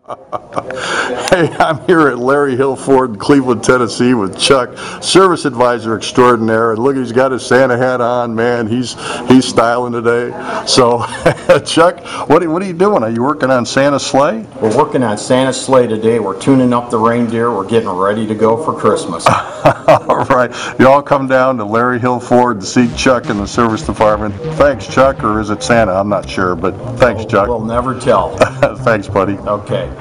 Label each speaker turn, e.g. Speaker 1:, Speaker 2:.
Speaker 1: Hey, I'm here at Larry Hill Ford in Cleveland, Tennessee with Chuck, service advisor extraordinaire. And look, he's got his Santa hat on, man. He's styling today. So, Chuck, what are you doing? Are you working on Santa's sleigh?
Speaker 2: We're working on Santa's sleigh today. We're tuning up the reindeer. We're getting ready to go for Christmas.
Speaker 1: All right. You all come down to Larry Hill Ford to see Chuck in the service department. Thanks, Chuck, or is it Santa? I'm not sure, but thanks, Chuck.
Speaker 2: We'll never tell.
Speaker 1: Thanks, buddy.
Speaker 2: Okay.